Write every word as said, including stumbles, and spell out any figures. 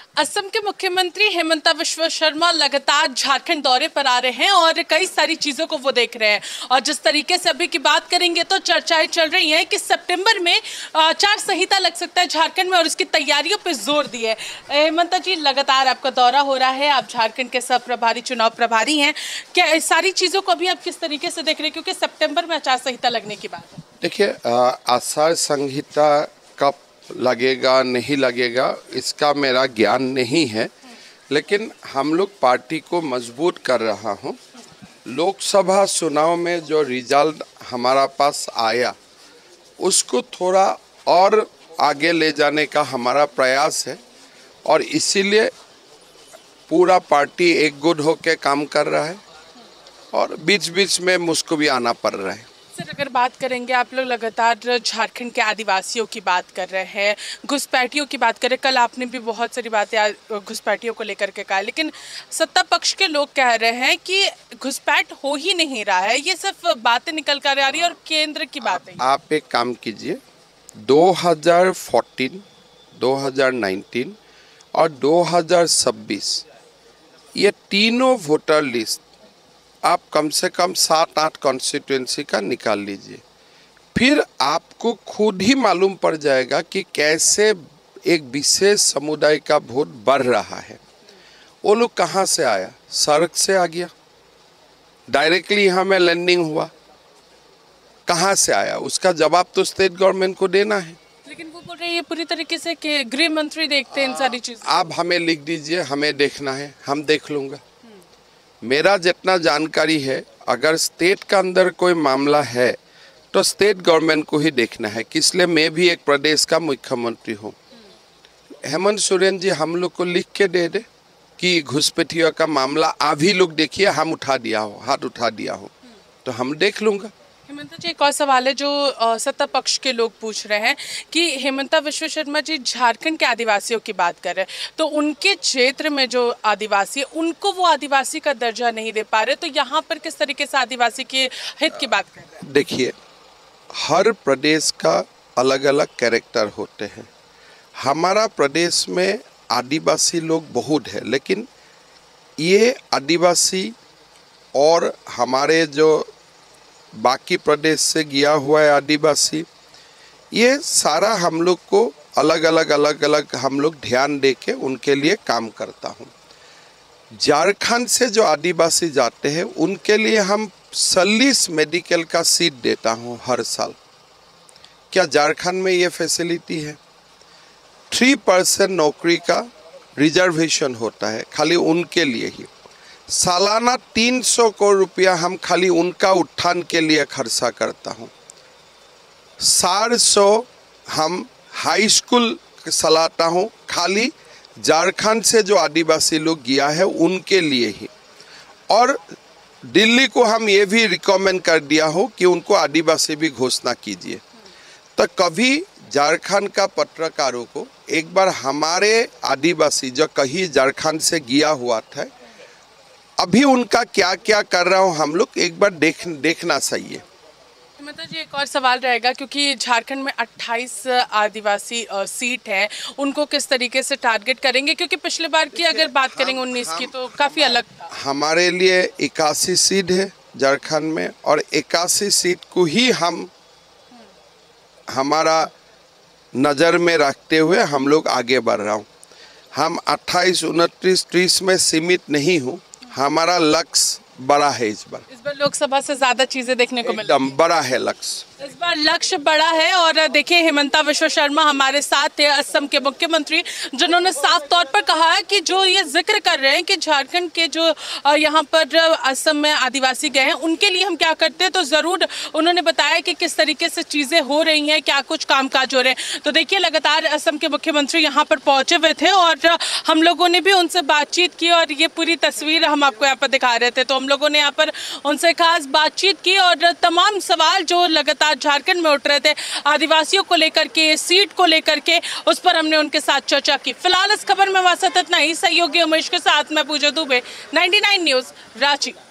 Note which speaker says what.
Speaker 1: असम के मुख्यमंत्री हेमंता बिस्वा शर्मा लगातार झारखंड दौरे पर आ रहे हैं और कई सारी चीजों को वो देख रहे हैं। और जिस तरीके से अभी की बात करेंगे तो चर्चाएं चल रही हैं कि सितंबर में आचार संहिता लग सकता है झारखंड में और उसकी तैयारियों पर जोर दिए। हेमंता जी, लगातार आपका दौरा हो रहा है, आप झारखंड के सब प्रभारी, चुनाव प्रभारी हैं, क्या इस सारी चीजों को अभी आप किस तरीके से देख रहे हैं, क्योंकि सितंबर में आचार संहिता लगने की बात है?
Speaker 2: देखिए, आचार संहिता कब लगेगा नहीं लगेगा इसका मेरा ज्ञान नहीं है, लेकिन हम लोग पार्टी को मजबूत कर रहा हूँ। लोकसभा चुनाव में जो रिजल्ट हमारा पास आया उसको थोड़ा और आगे ले जाने का हमारा प्रयास है और इसीलिए पूरा पार्टी एकजुट होकर काम कर रहा है और बीच बीच में मुझको भी आना पड़ रहा है।
Speaker 1: सर, अगर बात करेंगे, आप लोग लगातार झारखंड के आदिवासियों की बात कर रहे हैं, घुसपैठियों की बात कर रहे हैं। कल आपने भी बहुत सारी बातें घुसपैठियों को लेकर के कहा, लेकिन सत्ता पक्ष के लोग कह रहे हैं कि घुसपैठ हो ही नहीं रहा है, ये सिर्फ बातें निकल कर आ रही है और केंद्र की बातें।
Speaker 2: आप, आप एक काम कीजिए, दो हज़ार चौदह, दो हज़ार उन्नीस और दो हज़ार छब्बीस ये तीनों वोटर लिस्ट आप कम से कम सात आठ कॉन्स्टिट्यूएंसी का निकाल लीजिए, फिर आपको खुद ही मालूम पड़ जाएगा कि कैसे एक विशेष समुदाय का वोट बढ़ रहा है। वो लोग कहाँ से आया? सड़क से आ गया, डायरेक्टली यहाँ में लैंडिंग हुआ। कहाँ से आया उसका जवाब तो स्टेट गवर्नमेंट को देना है।
Speaker 1: लेकिन वो बोल रहे हैं ये पूरी तरीके से कि गृह मंत्री देखते हैं इन सारी चीजें।
Speaker 2: आप हमें लिख दीजिए, हमें देखना है, हम देख लूँगा। मेरा जितना जानकारी है, अगर स्टेट का अंदर कोई मामला है तो स्टेट गवर्नमेंट को ही देखना है, कि इसलिए मैं भी एक प्रदेश का मुख्यमंत्री हूँ। हेमंत सोरेन जी हम लोग को लिख के दे दे कि घुसपैठियों का मामला अभी लोग देखिए, हम उठा दिया हो, हाथ उठा दिया हो, तो हम देख लूँगा।
Speaker 1: हेमंता जी, एक और सवाल है जो सत्ता पक्ष के लोग पूछ रहे हैं कि हेमंता बिस्वा शर्मा जी झारखंड के आदिवासियों की बात कर रहे हैं, तो उनके क्षेत्र में जो आदिवासी है उनको वो आदिवासी का दर्जा नहीं दे पा रहे, तो यहाँ पर किस तरीके से आदिवासी के हित की बात कर रहे हैं?
Speaker 2: देखिए, हर प्रदेश का अलग अलग कैरेक्टर होते हैं। हमारा प्रदेश में आदिवासी लोग बहुत है, लेकिन ये आदिवासी और हमारे जो बाकी प्रदेश से गया हुआ है आदिवासी, ये सारा हम लोग को अलग अलग अलग अलग हम लोग ध्यान दे के उनके लिए काम करता हूँ। झारखंड से जो आदिवासी जाते हैं उनके लिए हम चालीस मेडिकल का सीट देता हूँ हर साल। क्या झारखंड में ये फैसिलिटी है? थ्री परसेंट नौकरी का रिजर्वेशन होता है खाली उनके लिए ही। सालाना तीन सौ करोड़ रुपया हम खाली उनका उत्थान के लिए खर्चा करता हूँ। चार सौ हम हाई स्कूल चलाता हूँ खाली झारखंड से जो आदिवासी लोग गया है उनके लिए ही। और दिल्ली को हम ये भी रिकमेंड कर दिया हो कि उनको आदिवासी भी घोषणा कीजिए। तो कभी झारखंड का पत्रकारों को एक बार हमारे आदिवासी जो कहीं झारखंड से गया हुआ था, अभी उनका क्या क्या कर रहा हूँ हम लोग एक बार देख देखना चाहिए।
Speaker 1: मतलब जी, एक और सवाल रहेगा, क्योंकि झारखंड में अट्ठाईस आदिवासी सीट हैं, उनको किस तरीके से टारगेट करेंगे? क्योंकि पिछले बार की अगर बात करेंगे उन्नीस की तो काफ़ी अलग था।
Speaker 2: हमारे लिए इक्यासी सीट है झारखंड में और इक्यासी सीट को ही हम हमारा नज़र में रखते हुए हम लोग आगे बढ़ रहा हूँ। हम अट्ठाईस उनतीस तीस में सीमित नहीं हूँ, हमारा लक्ष्य बड़ा है। इस बार
Speaker 1: इस बार लोकसभा से ज्यादा चीजें देखने को मिलेंगी।
Speaker 2: एकदम बड़ा है लक्ष्य,
Speaker 1: इस बार लक्ष्य बड़ा है। और देखिए, हेमंता बिस्वा शर्मा हमारे साथ है, असम के मुख्यमंत्री, जिन्होंने साफ तौर पर कहा है कि जो ये जिक्र कर रहे हैं कि झारखंड के जो यहाँ पर असम में आदिवासी गए हैं उनके लिए हम क्या करते हैं, तो ज़रूर उन्होंने बताया कि किस तरीके से चीज़ें हो रही हैं, क्या कुछ कामकाज हो रहे हैं। तो देखिए, लगातार असम के मुख्यमंत्री यहाँ पर पहुँचे हुए थे और हम लोगों ने भी उनसे बातचीत की और ये पूरी तस्वीर हम आपको यहाँ पर दिखा रहे थे। तो हम लोगों ने यहाँ पर उनसे खास बातचीत की और तमाम सवाल जो लगातार झारखंड में उठ रहे थे आदिवासियों को लेकर के, सीट को लेकर के, उस पर हमने उनके साथ चर्चा की। फिलहाल इस खबर में वासत इतना ही। सहयोगी उमेश के साथ मैं Pooja Dubey, ninety nine news, Ranchi.